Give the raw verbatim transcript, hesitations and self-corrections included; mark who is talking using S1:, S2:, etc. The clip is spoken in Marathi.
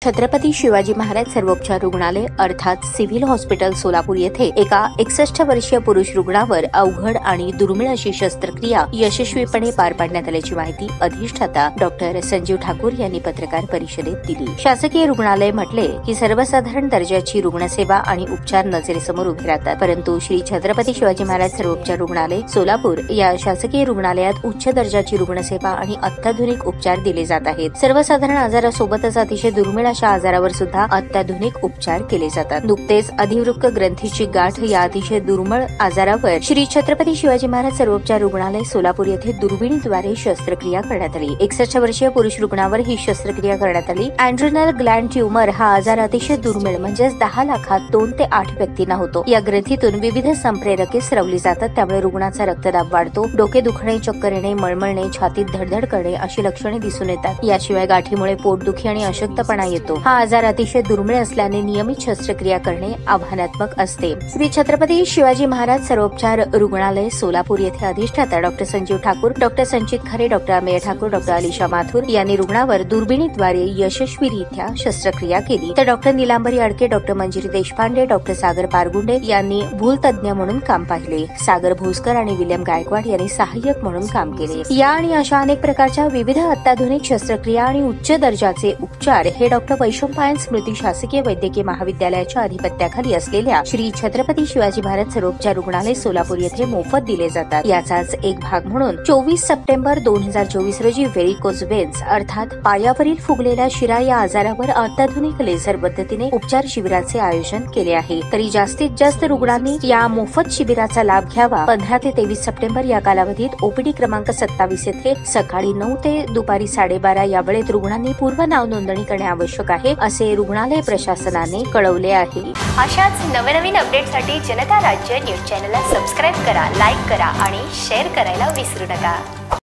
S1: छत्रपती शिवाजी महाराज सर्वोपचार रुग्णालय अर्थात सिव्हिल हॉस्पिटल सोलापूर येथे एका एकसष्ट वर्षीय पुरुष रुग्णावर अवघड आणि दुर्मिळ अशी शस्त्रक्रिया यशस्वीपणे पार पाडण्यात आल्याची माहिती अधिष्ठाता डॉक्टर संजीव ठाकूर यांनी पत्रकार परिषदेत दिली। शासकीय रुग्णालय म्हटले की सर्वसाधारण दर्जाची रुग्णसेवा आणि उपचार नजरेसमोर उभे राहतात, परंतु श्री छत्रपती शिवाजी महाराज सर्वोपचार रुग्णालय सोलापूर या शासकीय रुग्णालयात उच्च दर्जाची रुग्णसेवा आणि अत्याधुनिक उपचार दिले जात आहेत। सर्वसाधारण आजारासोबतच अतिशय दुर्मिळ अशा आजारावर सुद्धा अत्याधुनिक उपचार केले जातात। नुकतेच अधिवृक्क ग्रंथीची गाठ या अतिशय दुर्मिळ आजारावर श्री छत्रपती शिवाजी महाराज सर्वोपचार रुग्णालय सोलापूर येथे दुर्बिणीद्वारे शस्त्रक्रिया करण्यात आली। एकसष्ट वर्षीय पुरुष रुग्णावर ही शस्त्रक्रिया करण्यात आली। अँड्रेनल ग्लँड ट्यूमर हा आजार अतिशय दुर्मिळ म्हणजेच दहा लाखात दोन ते आठ व्यक्तींना होतो। या ग्रंथीतून विविध संप्रेरके स्रवली जातात, त्यामुळे रुग्णाचा रक्तदाब वाढतो, डोके दुखणे, चक्कर येणे, मळमळणे, छातीत धडधड करणे अशी लक्षणे दिसून येतात। याशिवाय गाठीमुळे पोटदुखी आणि अशक्तपणा येतो। हा आजार अतिशय दुर्मिळ असल्याने नियमित शस्त्रक्रिया करणे आव्हानात्मक असते। श्री छत्रपती शिवाजी महाराज सर्वोपचार रुग्णालय सोलापूर येथे अधिष्ठाता doctor Sanjeev Thakur, doctor Sanchit Khare, doctor Amey Thakur, doctor Alisha Mathur यांनी रुग्णावर दुर्बिणीद्वारे यशस्वीरित्या शस्त्रक्रिया केली, तर doctor Nilambari Adke, doctor Manjiri Deshpande, doctor Sagar Pargunde यांनी भूलतज्ञ म्हणून काम पाहिले। सागर भोसकर आणि विल्यम गायकवाड यांनी सहाय्यक म्हणून काम केले। या आणि अशा अनेक प्रकारच्या विविध अत्याधुनिक शस्त्रक्रिया आणि उच्च दर्जाचे उपचार हे डॉक्टर वैशंपायन स्मृती शासकीय वैद्यकीय महाविद्यालयाच्या अधिपत्याखाली असलेल्या श्री छत्रपती शिवाजी महाराज सर्वोपचार रुग्णालय सोलापूर येथे मोफत दिले जातात। याचाच एक भाग म्हणून चोवीस सप्टेंबर दोन हजार चोवीस रोजी व्हेरिकोज वेन्स अर्थात पायावरील फुगलेल्या शिरा या आजारावर अत्याधुनिक लेझर पद्धतीने उपचार शिबिराचे आयोजन केले आहे। तरी जास्तीत जास्त रुग्णांनी या मोफत शिबिराचा लाभ घ्यावा। पंधरा ते तेवीस सप्टेंबर या कालावधीत ओपीडी क्रमांक सत्तावीस येथे सकाळी नऊ ते दुपारी साडेबारा या वेळेत रुग्णांनी पूर्व नाव नोंदणी करणे आवश्यक आहे, असे रुग्णालय प्रशासनाने कळवले आहे।
S2: अशाच नवनवीन अपडेटसाठी जनता राज्य न्यूज चॅनलला सबस्क्राईब करा, लाईक करा आणि शेअर करायला विसरू नका।